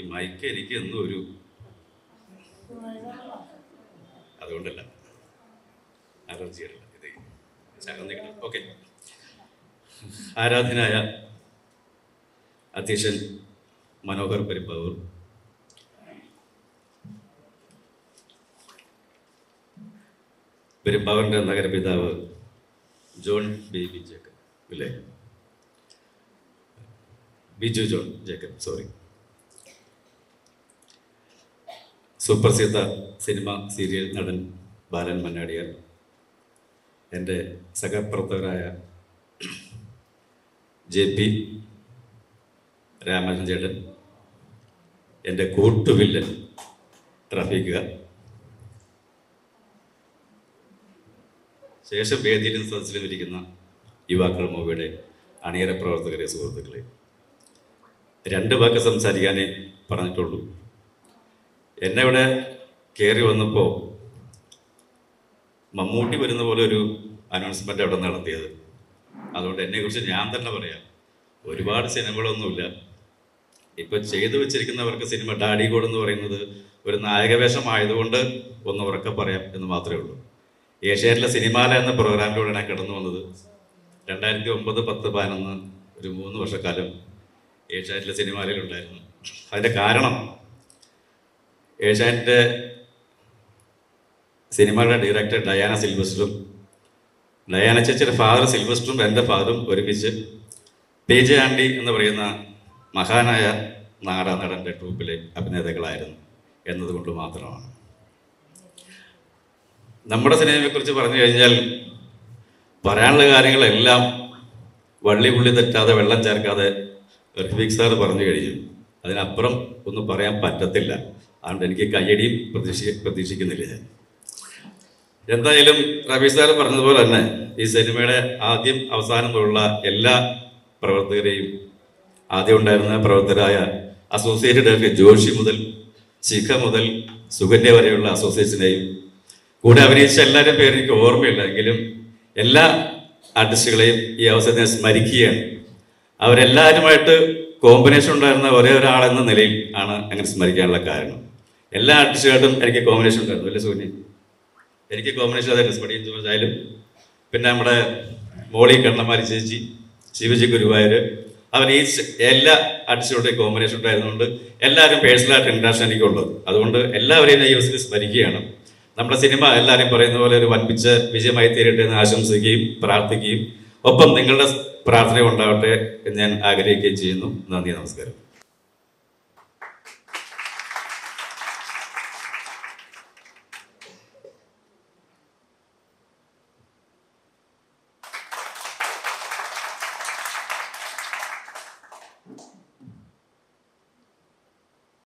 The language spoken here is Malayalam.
ഈ മൈക്ക് എനിക്ക് എന്നും ഒരു അതുകൊണ്ടല്ല അലർജിയല്ല ഇത് ചകന്നിക്കണം. ഓക്കെ, ആരാധനായ അധ്യക്ഷൻ മനോഹർ പെരുമ്പാവൂർ, പെരുമ്പാവൂരിൻ്റെ നഗരപിതാവ് ജോൺ ബേബി ജേക്കബ്, ഇല്ലേ, ബിജു ജോൺ ജേക്കബ്, സോറി, സുപ്രസിദ്ധ സിനിമ സീരിയൽ നടൻ ബാലൻ മന്നാടിയാർ, എൻ്റെ സഹപ്രവർത്തകരായ JP രാമചന്ദ്രൻ ചേട്ടൻ, എൻ്റെ കൂട്ടുവില്ലൻ ട്രാഫിക്കുക, ശേഷം വേദിയിലും സദസ്സിലും ഇരിക്കുന്ന യുവാക്കൾ മൂവിയുടെ അണിയറ പ്രവർത്തകരെ, സുഹൃത്തുക്കളെ, 2 വാക്ക് സംസാരിക്കാനേ പറഞ്ഞിട്ടുള്ളൂ. എന്നെ ഇവിടെ കയറി വന്നപ്പോൾ മമ്മൂട്ടി വരുന്ന പോലെ ഒരു അനൗൺസ്മെൻ്റ് അവിടെ നടത്തിയത്. അതുകൊണ്ട് എന്നെക്കുറിച്ച് ഞാൻ തന്നെ പറയാം. ഒരുപാട് സിനിമകളൊന്നുമില്ല. ഇപ്പോൾ ചെയ്തു വെച്ചിരിക്കുന്നവർക്ക് സിനിമ ഡാഡി ഗോഡ് എന്ന് പറയുന്നത് ഒരു നായകവേഷമായതുകൊണ്ട് ഒന്ന് ഉറക്കെ പറയാം എന്ന് മാത്രമേ ഉള്ളൂ. ഏഷ്യാനെറ്റിലെ സിനിമാല എന്ന പ്രോഗ്രാമിലൂടെ ഞാൻ കടന്നു വന്നത് 2009, 10, 11 ഒരു 3 വർഷക്കാലം ഏഷ്യാനെറ്റിലെ സിനിമാലയിലുണ്ടായിരുന്നു. അതിൻ്റെ കാരണം ഏഷ്യാനെറ്റിൻ്റെ സിനിമയുടെ ഡയറക്ടർ ഡയാന സിൽവസ്റ്ററും, ഡയാന ചേച്ചിയുടെ ഫാദർ സിൽവസ്റ്ററും എൻ്റെ ഫാദറും ഒരുമിച്ച് PJ ആൻഡി എന്ന് പറയുന്ന മഹാനായ നാടക നടൻ്റെ ട്രൂപ്പിലെ അഭിനേതാക്കളായിരുന്നു എന്നതുകൊണ്ട് മാത്രമാണ്. നമ്മുടെ സിനിമയെക്കുറിച്ച് പറഞ്ഞു കഴിഞ്ഞാൽ പറയാനുള്ള കാര്യങ്ങളെല്ലാം വള്ളി പുള്ളി തെറ്റാതെ വെള്ളം ചേർക്കാതെ റഫീഖ് സാർ പറഞ്ഞു കഴിഞ്ഞു. അതിനപ്പുറം ഒന്നും പറയാൻ പറ്റത്തില്ല. അതുകൊണ്ട് എനിക്ക് കയ്യടിയും പ്രതീക്ഷിക്കുന്നില്ല ഞാൻ. എന്തായാലും റഫീഖ് സാർ പറഞ്ഞതുപോലെ തന്നെ ഈ സിനിമയുടെ ആദ്യം അവസാനമുള്ള എല്ലാ പ്രവർത്തകരെയും, ആദ്യം ഉണ്ടായിരുന്ന പ്രവർത്തകരായ അസോസിയേറ്റ് ഡയറക്ടർ ജോഷി മുതൽ ശിഖ മുതൽ സുകന്യ വരെയുള്ള അസോസിയേറ്റ്സിനെയും കൂടെ അഭിനയിച്ച എല്ലാവരുടെയും പേര് എനിക്ക് ഓർമ്മയില്ല എങ്കിലും എല്ലാ ആർട്ടിസ്റ്റുകളെയും ഈ അവസരത്തെ സ്മരിക്കുകയാണ്. അവരെല്ലാവരുമായിട്ട് കോമ്പിനേഷൻ ഉണ്ടായിരുന്ന ഒരേ ഒരാളെന്ന നിലയിൽ ആണ് അങ്ങനെ സ്മരിക്കാനുള്ള കാരണം. എല്ലാ ആർട്ടിസ്റ്റുകാർട്ടും എനിക്ക് കോമ്പിനേഷൻ ഉണ്ടായിരുന്നു, അല്ലേ സോനി? എനിക്ക് കോമ്പിനേഷൻ അതായത് സ്മടിയും ജോർജ് ആയാലും, പിന്നെ നമ്മുടെ മോളി കണ്ണമാരി ചേച്ചി, ശിവജി ഗുരുവായൂർ, അവർ ഈ എല്ലാ ആർട്ടിസ്റ്റുകളുടെയും കോമ്പിനേഷൻ ഉണ്ടായിരുന്നുകൊണ്ട് എല്ലാവരും പേഴ്സണലായിട്ട് ഇൻട്രാക്ഷൻ എനിക്കുള്ളത്. അതുകൊണ്ട് എല്ലാവരെയും ഈ അവസരത്തിൽ സ്മരിക്കുകയാണ്. നമ്മുടെ സിനിമ എല്ലാവരും പറയുന്ന പോലെ ഒരു വൻപിച്ച വിജയമായി തീരട്ടെ എന്ന് ആശംസിക്കുകയും പ്രാർത്ഥിക്കുകയും ഒപ്പം നിങ്ങളുടെ പ്രാർത്ഥന ഉണ്ടാവട്ടെ എന്ന് ഞാൻ ആഗ്രഹിക്കുകയും ചെയ്യുന്നു. നന്ദി, നമസ്കാരം.